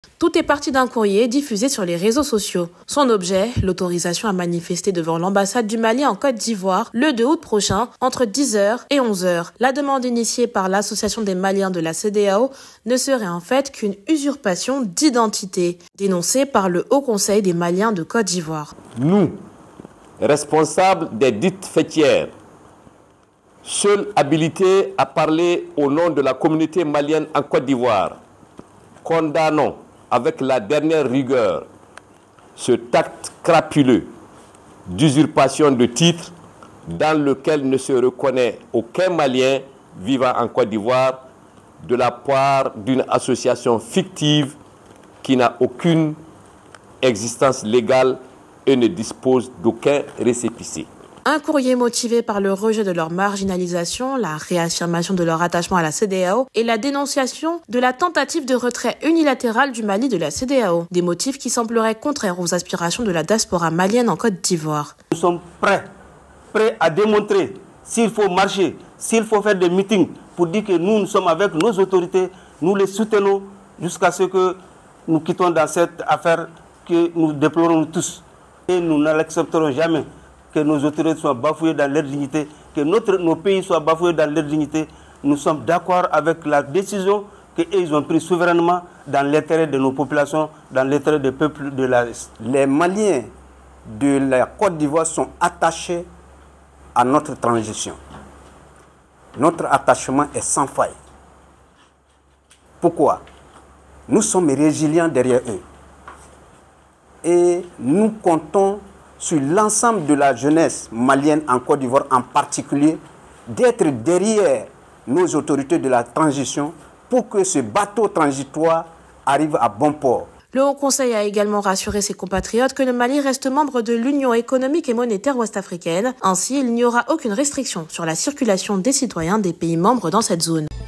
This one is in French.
Tout est parti d'un courrier diffusé sur les réseaux sociaux. Son objet, l'autorisation à manifester devant l'ambassade du Mali en Côte d'Ivoire le 2 août prochain entre 10h et 11h. La demande initiée par l'Association des Maliens de la CEDEAO ne serait en fait qu'une usurpation d'identité, dénoncée par le Haut Conseil des Maliens de Côte d'Ivoire. Nous, responsables des dites fêtières, seuls habilités à parler au nom de la communauté malienne en Côte d'Ivoire, condamnons avec la dernière rigueur cet acte crapuleux d'usurpation de titre dans lequel ne se reconnaît aucun Malien vivant en Côte d'Ivoire de la part d'une association fictive qui n'a aucune existence légale et ne dispose d'aucun récépissé. Un courrier motivé par le rejet de leur marginalisation, la réaffirmation de leur attachement à la CEDEAO et la dénonciation de la tentative de retrait unilatéral du Mali de la CEDEAO. Des motifs qui sembleraient contraires aux aspirations de la diaspora malienne en Côte d'Ivoire. Nous sommes prêts à démontrer s'il faut marcher, s'il faut faire des meetings pour dire que nous sommes avec nos autorités, nous les soutenons jusqu'à ce que nous quittons dans cette affaire que nous déplorons tous. Et nous ne l'accepterons jamais. Que nos autorités soient bafouées dans leur dignité, que nos pays soient bafoués dans leur dignité. Nous sommes d'accord avec la décision qu'ils ont prise souverainement dans l'intérêt de nos populations, dans l'intérêt des peuples de l'Est. Les Maliens de la Côte d'Ivoire sont attachés à notre transition. Notre attachement est sans faille. Pourquoi? Nous sommes résilients derrière eux. Et nous comptons sur l'ensemble de la jeunesse malienne en Côte d'Ivoire en particulier, d'être derrière nos autorités de la transition pour que ce bateau transitoire arrive à bon port. Le Haut Conseil a également rassuré ses compatriotes que le Mali reste membre de l'Union économique et monétaire ouest-africaine. Ainsi, il n'y aura aucune restriction sur la circulation des citoyens des pays membres dans cette zone.